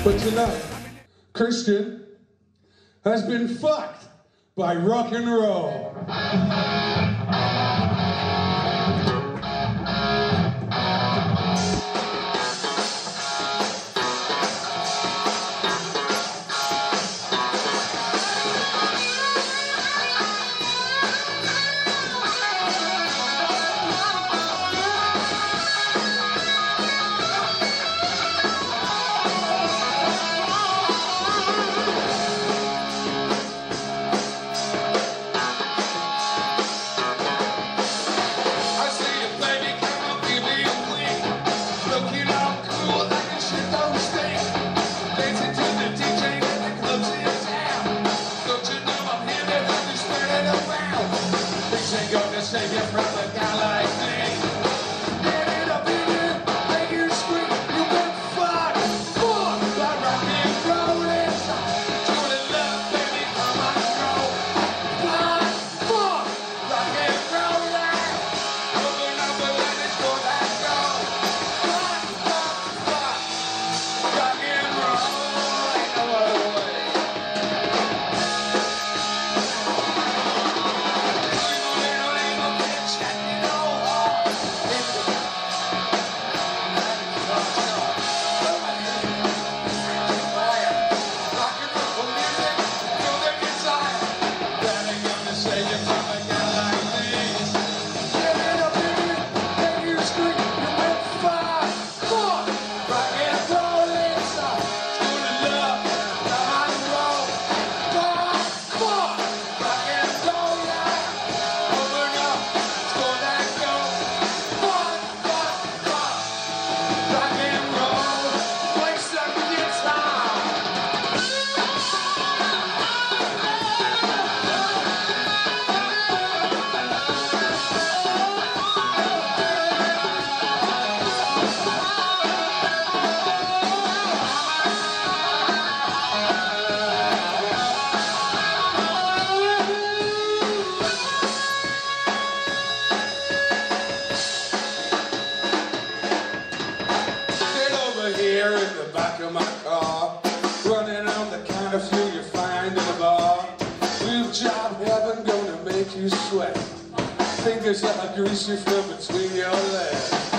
But tonight, Christian has been fucked by rock and roll. Save you from a guy like me. Get it up in it, make you scream. You've been fucked, fucked by rock and roll. It's truly love, baby, come on and roll. Fuck, fuck, rock and roll. Open up and let it go back roll. Fuck, fuck, fuck, rock and roll. Ain't no other way. Here in the back of my car, running on the kind of fuel you find in a bar. Real job heaven gonna make you sweat. Fingers that grease you from between your legs.